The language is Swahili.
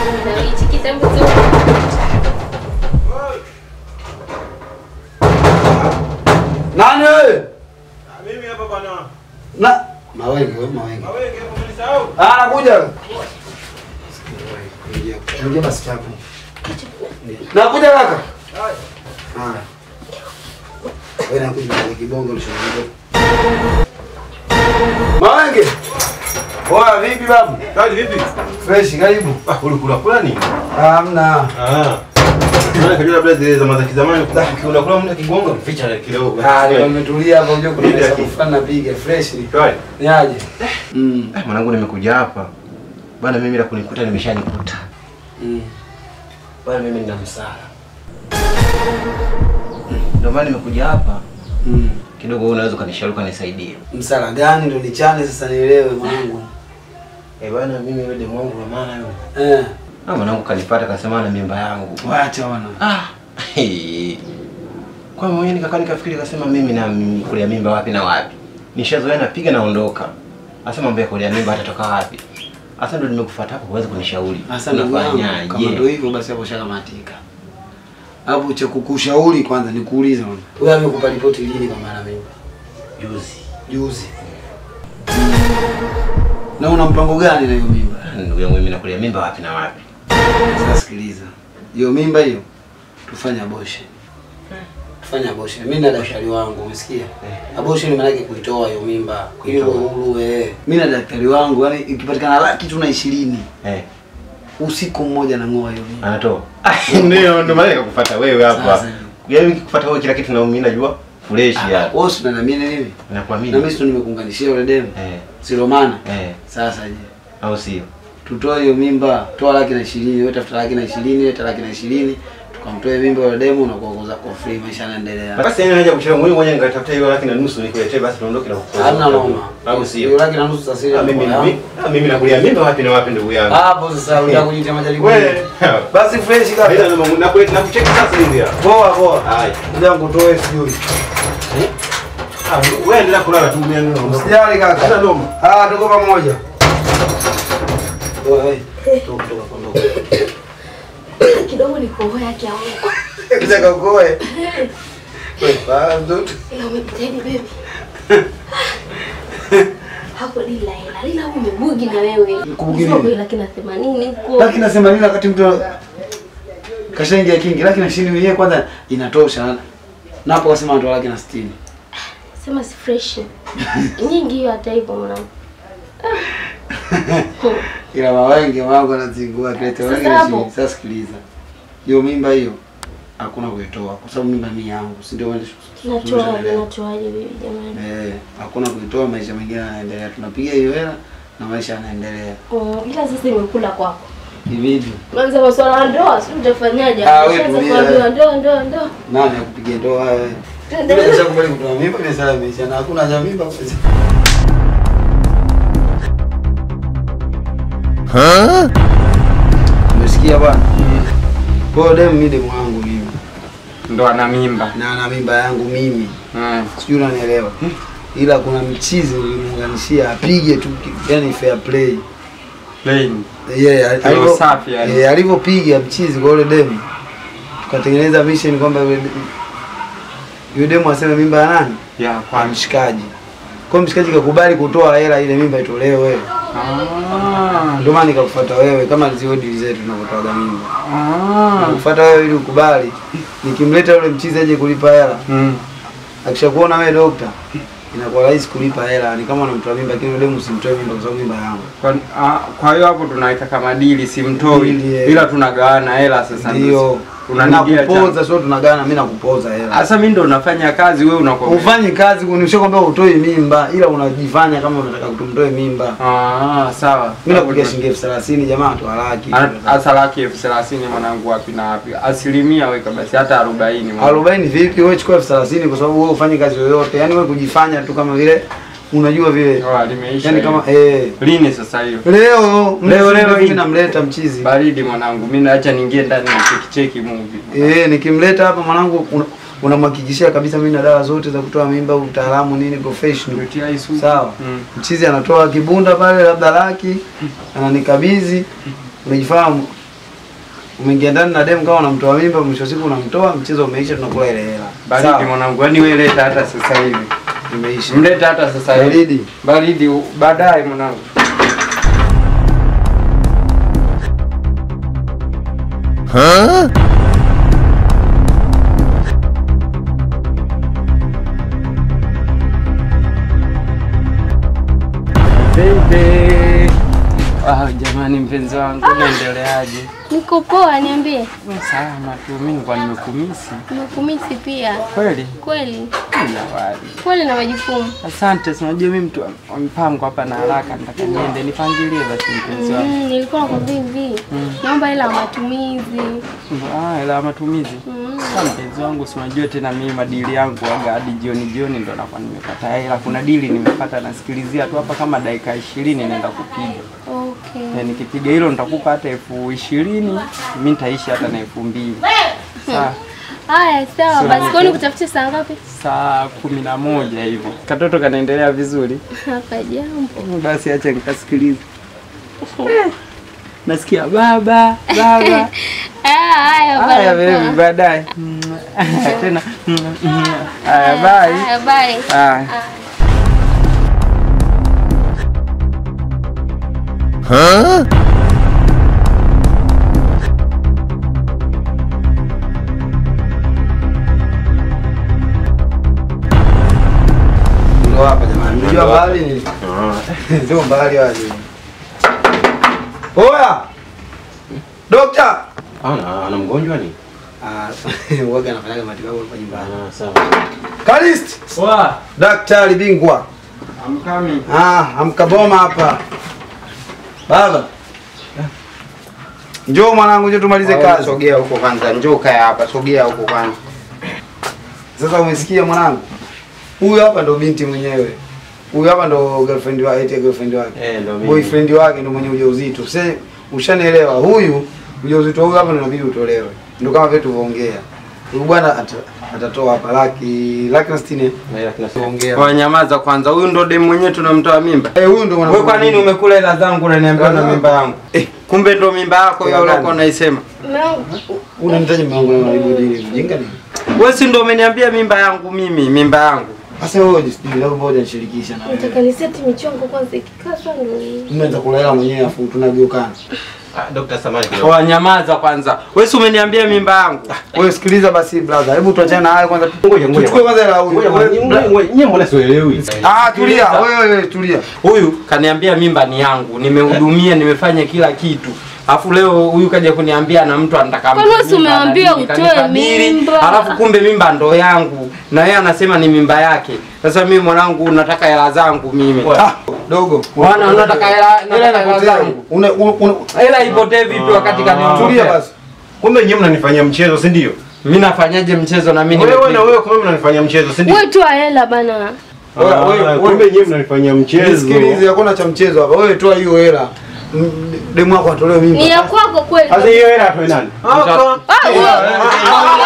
Na hichi kitambo tu. Nani wewe? Mimi hapa bwana. Na Mawenge. Mawenge hapo mlisahau? Nakuja. Ingia basi chako. Nakuja kaka. Haya. Wewe nakuja kwa kibongo ulishokuja. Mawenge. Poa vipi babu? Kaji vipi? Fresh karibu. Ulikula nini? Hamna. Maana kajua labda zile za kizamani unakula mna kigongo mficha kidogo. Leo nimetulia hapa unajua kuna sababu fulani napiga fresh. Kwani? Ni aje? Mwanangu nimekuja hapa. Bwana mimi la kunikuta nimeshanikuta. Bwana mimi nina msala. Ndio maana nimekuja hapa. Kidogo unaweza kanishauri kanisaidie. Msala gani ndo nichane sasa nielewe mwanangu. Bwana mimi yule demu wangu wa maana yule. Mwanangu kanipata kasema na mimba yangu. Waacha wana. Kwa mwenyewe nikakaa nikafikiri kasema mimi na kulia mimba wapi na wapi. Nishazoea napiga naondoka. Asema mambo ya kulia mimba atatoka wapi? Asa ndo nimekufuata hapo uweze kunishauri. Unafanyaje? Kama ndo hivyo basi hapo shakamatika. Hapo cha kukushauri kwanza nikuulize wewe. Wewe amekupa ripoti lini kwa maana mimba? Juzi. Na una mpango gani na hiyo mimba? Ndugu yangu mimi nakulia mimba wapi na wapi? Sasa sikiliza. Hiyo mimba hiyo tufanye abortion. Tufanye abortion. Mimi na daktari wangu, umesikia? Abortion maana yake kuitoa hiyo mimba. Hiyo huru Mimi na daktari wangu, yani ikipatikana laki tu na 20. Usiku mmoja na ngoa hiyo mimba. Anatoa. Ndio maana nikakufuata wewe hapa. Yaani nikikufuata wewe kila kitu na mimi najua fresh ya. Wewe unaniamini mimi? Nakuamini. Na mimi sio nimekuunganishia yule demu. Si Romana. Sasa je. Au sio? Tutoe hiyo mimba, toa laki na 20, wewe tafuta laki na 20, leta laki na 20, tukamtoe mimba yule demu na kuongoza kwa free, maisha yanaendelea. Basi yeye anaja kuchelewa mwenyewe mwenyewe ngatafuta hiyo laki na nusu nikuletee basi tuondoke na kukosa. Hamna mama. Au sio? Hiyo laki na nusu sasa hivi. Mimi nakulia mimba wapi na wapi ndugu yangu? Hapo sasa unataka kujitia majaribu. Wewe. Basi fresh kaka. Bila na kucheki sasa hivi ya. Poa. Hai. Ndio kutoe sijui. Wewe endelea kulala tu mimi ndio. Usijali kaka. Hata noma. Tuko pamoja. Wewe. Toka. Kidogo nikohoe yake au. Kisha kakoe. Wewe bado. Umejitahidi baby. Hapo lila umebugi na wewe. Kubugi nini? Laki na 80 huko. Laki na 80 wakati mtu kashaingia kingi, laki na 20 yenyewe kwanza inatosha. Na hapo wasema ndo laki na 60. Sema si fresh. Nyingi hiyo hata hivyo mwanangu. Ila Mawenge wangu anazingua kilete wengi. Sasa sikiliza. Hiyo mimba hiyo hakuna kuitoa kwa sababu mimba ni yangu, si ndio wewe? Natoaje bibi jamani? Hakuna kuitoa, maisha mengine yanaendelea. Tunapiga hiyo hela na maisha yanaendelea. Ila sasa imekula kwako. Hivi. Kwanza masuala ya ndoa, si utafanyaje? Wewe ndoa. Nani akupigia ndoa wewe? Ndio unashakubali kutoa mimba ni sala maisha na hakuna haja mimba. Umesikia bwana? Kwa demu mimi demu wangu mimi. Ndo ana mimba. Na ana mimba yangu mimi. Sijui unanielewa. Ila kuna mchizi nilimuunganishia apige tu, yani fair play. Plain. Alivyo safi yani. Alivyopiga mchizi kwa yule demu. Tukatengeneza mission kwamba yule demu aseme mimba ya nani? Ya kwa mshikaji. Kwa mshikaji kakubali kutoa hela ile mimba itolewe. Ndio maana nikakufuata wewe kama zio deal zetu tunapotoa mimba. Nikufuata wewe ili ukubali. Nikimleta yule mchizi aje kulipa hela. Akishakuona wewe dokta, inakuwa rahisi kulipa hela. Ni kama unamtoa mimba lakini yule msimtoe mimba kwa sababu mimba yangu. Kwa hiyo hapo tunaweka kama deal simtoi ila tunagawana hela sasa. Ndio. Unanipoza sio tunagawana, mimi nakupoza hela. Sasa mimi ndo nafanya kazi, wewe unakuwa ufanye kazi, unishakwambia utoi mimba ila unajifanya kama unataka kutumtoe mimba. Sawa. Mimi nakupigia shilingi 30,000 jamaa tu laki. Hasa laki 30,000 mwanangu wapi na wapi? Asilimia weka basi hata 40. 40 vipi? Wewe chukua 30,000 kwa sababu wewe ufanye kazi yoyote. Yaani wewe kujifanya tu kama vile unajua vile. Limeisha. Yaani kama lini sasa hiyo? Leo mimi namleta mchizi. Baridi mwanangu. Mimi naacha niingie ndani cheki movie. Nikimleta hapa mwanangu unamhakikishia kabisa mimi na dawa zote za kutoa mimba, utaalamu nini professional. Sawa. Mchizi anatoa kibunda pale labda laki, ananikabidhi. Unajifahamu? Umeingia ndani na demu kama unamtoa mimba, mwisho siku unamtoa, mchezo umeisha, tunakula ile hela. Baridi mwanangu, yani wewe leta hata sasa hivi. Imeisha. Mleta hata sasa hivi. Baridi. Baridi baadaye mwanangu. Baby. Jamani mpenzi wangu, unaendeleaje? Niko poa, niambie. Salama tu, mimi nilikuwa nimekumisi. Nimekumisi pia. Kweli? Kweli. Zawadi. Kweli na majukumu. Asante, unajua mimi mtu wa mpango hapa na haraka, nataka niende nipangilie basi mpenzi wangu. Nilikuwa nakwambia hivi. Naomba hela ya matumizi. Hela ya matumizi. Sasa mpenzi wangu, si unajua tena mimi madili yangu waga hadi jioni ndo nakuwa nimepata hela. Kuna dili nimepata, nasikilizia tu hapa kama dakika 20 naenda kupiga. Okay. Na nikipiga hilo nitakupa hata 20,000, mimi nitaishi hata na 2,000. Sawa. Haya, sawa. Basi kwani kutafutia saa ngapi? Saa 11 hivyo. Katoto kanaendelea vizuri? Hapa jambo. Basi acha nikasikilize. Nasikia baba. Haya baby, baadaye. Tena. Haya bye. Haya bye. Haya. Ndio hapa jamani. Unajua mbali ni? Ndio mbali waje. Oya! Dokta! Ana mgonjwa ni? Waga anafanya matibabu hapa nyumbani. Sawa. Kalist! Poa. Daktari bingwa. Amkami. Amkaboma hapa. Baba. Njoo mwanangu, njoo tumalize kazi. Sogea huko kwanza, njoo kaya hapa, sogea huko kwanza. Sasa umesikia mwanangu? Huyu hapa ndo binti mwenyewe. Huyu hapa ndo girlfriend wake, girlfriend wake. Ndo mimi. Boyfriend wake ndo mwenye ujauzito. Sasa ushanielewa, huyu ujauzito huyu hapa ndo inabidi utolewe. Ndio kama vile tulivyoongea. Huyu bwana atatoa hapa laki na 60. Tuongea. Kwa nyamaza kwanza, huyu ndo demu mwenyewe tunamtoa mimba. Huyu ndo mwanangu. Wewe kwa nini umekula hela zangu unaniambia na mimba yangu? Kumbe ndo mimba yako hiyo uloko unaisema. Unanitaje mwanangu na aibu dili mjinga nini? Wewe si ndo umeniambia mimba yangu mimi, mimba yangu. Sasa wewe jisijui leo moja nishirikisha na wewe. Nataka niseti michongo kwanza ikikazwa ndio. Mnaanza kula mwenyewe afu tunageukana. Dr. Samani kidogo. Kwa nyamaza kwanza. Wewe si umeniambia mimba yangu. Wewe sikiliza basi brother. Hebu tuachane na hayo kwanza. Ngoja. Tuchukue kwanza la huyu. Nyie mbona sielewi? Tulia. Wewe tulia. Huyu kaniambia mimba ni yangu. Nimehudumia, nimefanya kila kitu. Alafu leo huyu kaja kuniambia na mtu anataka mimba. Kwani umeambia utoe mimba? Alafu kumbe mimba ndo yangu. Na yeye anasema ni mimba yake. Sasa mimi mwanangu nataka hela zangu mimi. Dogo. Bwana unataka hela zangu. Hela ipotee vipi wakati kaniondoka? Tulia basi. Kumbe nyinyi mnanifanyia mchezo, si ndio? Mimi nafanyaje mchezo na mimi wewe na wewe kumbe mnanifanyia mchezo, si ndio? Wewe toa hela bana. Wewe kumbe nyinyi mnanifanyia mchezo. Sikilize, hakuna cha mchezo hapa. Wewe toa hiyo hela. Demu wako atolewe mimba. Ni ya kwako kweli. Sasa hiyo hela atoe nani?